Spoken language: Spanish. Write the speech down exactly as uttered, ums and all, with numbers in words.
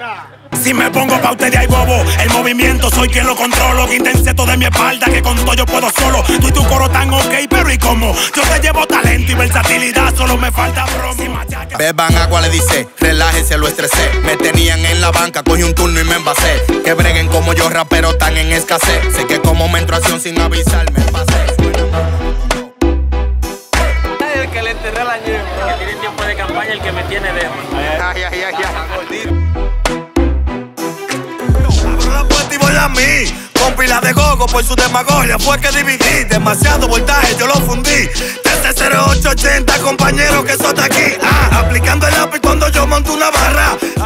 Si me pongo pa' usted de ahí bobo, el movimiento soy quien lo controlo. Quítense todo de mi espalda, que con todo yo puedo solo. Tú y tu coro tan ok, pero ¿y cómo? Yo te llevo talento y versatilidad, solo me falta promo. Beban agua, le dice, relájese, lo estresé. Me tenían en la banca, cogí un turno y me envasé. Que breguen como yo, rapero tan en escasez. Sé que como menstruación sin avisar me pasé. El que le enterré la ñema. Que tiene tiempo de campaña, el que me tiene lejos. Ay, ay, ay, ay. A mí, con pila de gogo por su demagogia fue que dividí, demasiado voltaje yo lo fundí. Desde cero ocho ochenta compañero que eso está aquí, ah, aplicando el lápiz cuando yo monto una barra.